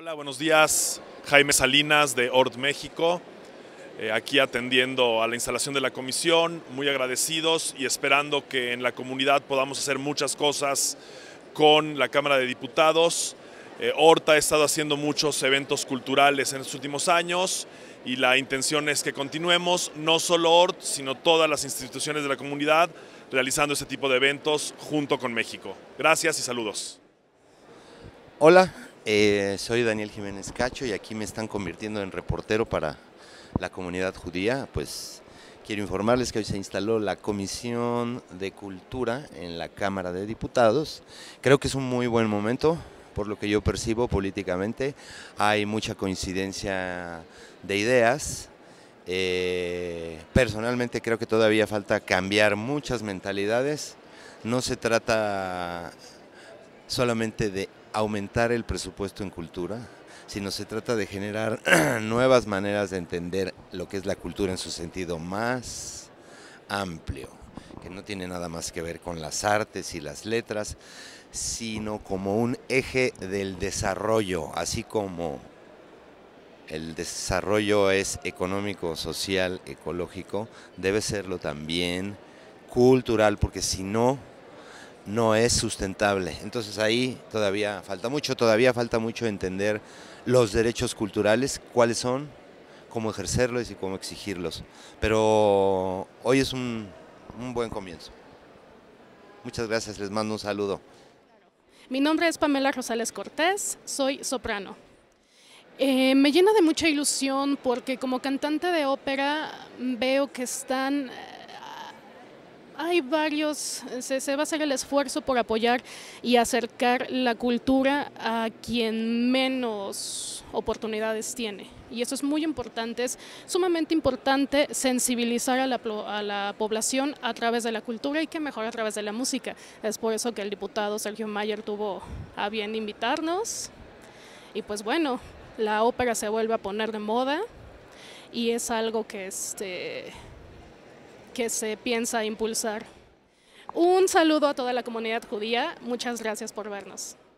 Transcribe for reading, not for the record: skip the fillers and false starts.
Hola, buenos días. Jaime Salinas de ORT México, aquí atendiendo a la instalación de la comisión, muy agradecidos y esperando que en la comunidad podamos hacer muchas cosas con la Cámara de Diputados. ORT ha estado haciendo muchos eventos culturales en los últimos años y la intención es que continuemos, no solo ORT, sino todas las instituciones de la comunidad realizando este tipo de eventos junto con México. Gracias y saludos. Hola, soy Daniel Jiménez Cacho y aquí me están convirtiendo en reportero para la comunidad judía. Pues quiero informarles que hoy se instaló la Comisión de Cultura en la Cámara de Diputados. Creo que es un muy buen momento, por lo que yo percibo políticamente. Hay mucha coincidencia de ideas. Personalmente creo que todavía falta cambiar muchas mentalidades. No se trata solamente de aumentar el presupuesto en cultura, sino se trata de generar nuevas maneras de entender lo que es la cultura en su sentido más amplio, que no tiene nada más que ver con las artes y las letras, sino como un eje del desarrollo, así como el desarrollo es económico, social, ecológico, debe serlo también cultural, porque si no, no es sustentable. Entonces ahí todavía falta mucho entender los derechos culturales, cuáles son, cómo ejercerlos y cómo exigirlos. Pero hoy es un buen comienzo. Muchas gracias, les mando un saludo. Mi nombre es Pamela Rosales Cortés, soy soprano. Me llena de mucha ilusión porque como cantante de ópera veo que hay varios, se va a hacer el esfuerzo por apoyar y acercar la cultura a quien menos oportunidades tiene. Y eso es muy importante, es sumamente importante sensibilizar a la población a través de la cultura y que mejor a través de la música. Es por eso que el diputado Sergio Mayer tuvo a bien invitarnos. Y pues bueno, la ópera se vuelve a poner de moda y es algo que se piensa impulsar. Un saludo a toda la comunidad judía, muchas gracias por vernos.